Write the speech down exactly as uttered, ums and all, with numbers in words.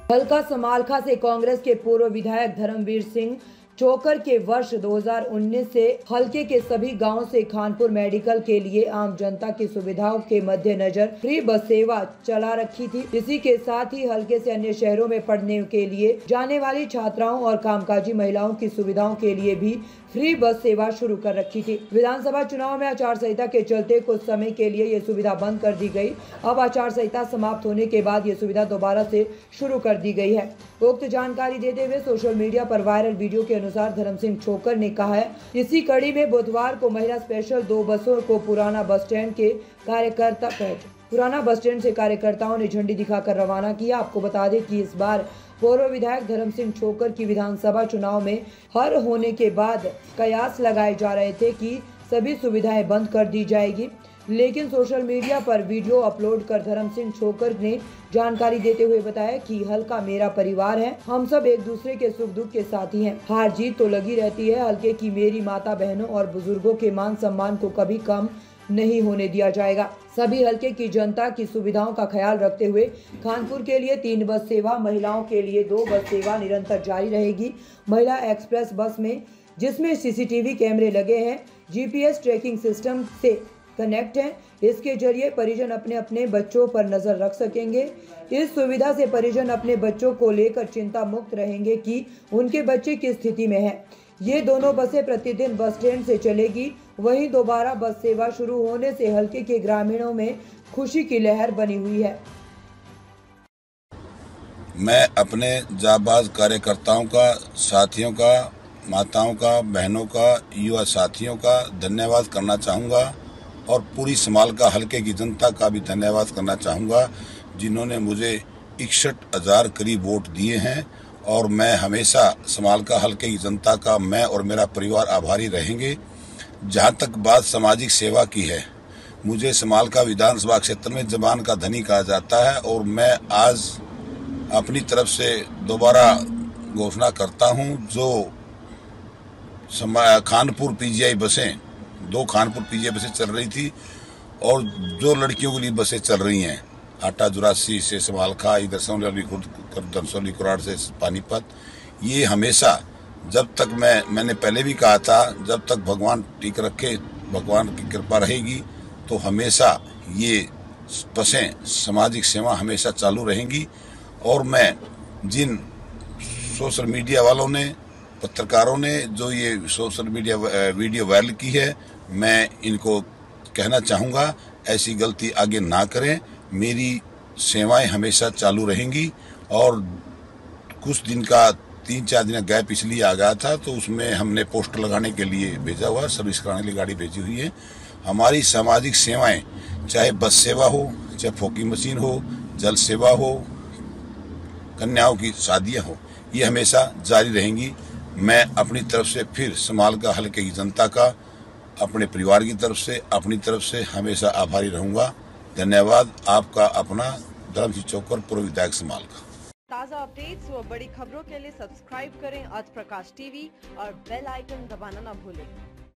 हल्का समालखा से कांग्रेस के पूर्व विधायक धर्मवीर सिंह चोकर के वर्ष दो हज़ार उन्नीस से हलके के सभी गांवों से खानपुर मेडिकल के लिए आम जनता की सुविधाओं के मद्देनजर फ्री बस सेवा चला रखी थी। इसी के साथ ही हलके से अन्य शहरों में पढ़ने के लिए जाने वाली छात्राओं और कामकाजी महिलाओं की सुविधाओं के लिए भी फ्री बस सेवा शुरू कर रखी थी। विधानसभा चुनाव में आचार संहिता के चलते कुछ समय के लिए ये सुविधा बंद कर दी गई। अब आचार संहिता समाप्त होने के बाद ये सुविधा दोबारा से शुरू कर दी गई है। उक्त जानकारी देते हुए सोशल मीडिया पर वायरल वीडियो के अनुसार धर्म सिंह चोकर ने कहा है, इसी कड़ी में बुधवार को महिला स्पेशल दो बसों को पुराना बस स्टैंड के कार्यकर्ता पुराना बस स्टैंड से कार्यकर्ताओं ने झंडी दिखाकर रवाना किया। आपको बता दें कि इस बार पूर्व विधायक धर्म सिंह चोकर की विधानसभा चुनाव में हार होने के बाद कयास लगाए जा रहे थे कि सभी सुविधाएं बंद कर दी जाएगी, लेकिन सोशल मीडिया पर वीडियो अपलोड कर धर्म सिंह चोकर ने जानकारी देते हुए बताया कि हल्का मेरा परिवार है, हम सब एक दूसरे के सुख दुख के साथी हैं। हार जीत तो लगी रहती है, हल्के की मेरी माता बहनों और बुजुर्गों के मान सम्मान को कभी कम नहीं होने दिया जाएगा। सभी हलके की जनता की सुविधाओं का ख्याल रखते हुए खानपुर के लिए तीन बस सेवा, महिलाओं के लिए दो बस सेवा निरंतर जारी रहेगी। महिला एक्सप्रेस बस में जिसमें सीसीटीवी कैमरे लगे हैं, जीपीएस ट्रैकिंग सिस्टम से कनेक्ट है, इसके जरिए परिजन अपने अपने बच्चों पर नजर रख सकेंगे। इस सुविधा से परिजन अपने बच्चों को लेकर चिंता मुक्त रहेंगे कि उनके बच्चे किस स्थिति में है। ये दोनों बसें प्रतिदिन बस स्टैंड से चलेगी। वहीं दोबारा बस सेवा शुरू होने से हलके के ग्रामीणों में खुशी की लहर बनी हुई है। मैं अपने जाबाज कार्यकर्ताओं का, साथियों का, माताओं का, बहनों का, युवा साथियों का धन्यवाद करना चाहूँगा और पूरी समालखा हलके की जनता का भी धन्यवाद करना चाहूँगा, जिन्होंने मुझे इकसठ हजार करीब वोट दिए हैं। और मैं हमेशा समालखा हलके की जनता का, मैं और मेरा परिवार आभारी रहेंगे। जहाँ तक बात सामाजिक सेवा की है, मुझे समालखा विधानसभा क्षेत्र में जबान का धनी कहा जाता है और मैं आज अपनी तरफ से दोबारा घोषणा करता हूँ, जो खानपुर पीजीआई बसें, दो खानपुर पीजीआई बसें चल रही थी और जो लड़कियों के लिए बसें चल रही हैं, आटा जुरासी से समालखा, इधर दरसौली कुराड़ से पानीपत, ये हमेशा जब तक मैं मैंने पहले भी कहा था, जब तक भगवान ठीक रखे, भगवान की कृपा रहेगी तो हमेशा ये बसें सामाजिक सेवा हमेशा चालू रहेंगी। और मैं जिन सोशल मीडिया वालों ने, पत्रकारों ने जो ये सोशल मीडिया वीडियो वायरल की है, मैं इनको कहना चाहूँगा ऐसी गलती आगे ना करें। मेरी सेवाएं हमेशा चालू रहेंगी। और कुछ दिन का तीन चार दिन का गैप इसलिए आ गया था, तो उसमें हमने पोस्टर लगाने के लिए भेजा हुआ, सर्विस कराने के लिए गाड़ी भेजी हुई है। हमारी सामाजिक सेवाएं, चाहे बस सेवा हो, चाहे फोकी मशीन हो, जल सेवा हो, कन्याओं की शादियां हो, ये हमेशा जारी रहेंगी। मैं अपनी तरफ से फिर समालखा हलके की जनता का, अपने परिवार की तरफ से, अपनी तरफ से हमेशा आभारी रहूंगा। धन्यवाद। आपका अपना धर्म सिंह चोकर, पूर्व विधायक समालखा। ताज़ा अपडेट्स व बड़ी खबरों के लिए सब्सक्राइब करें आज प्रकाश टीवी और बेल आइकन दबाना न भूलें।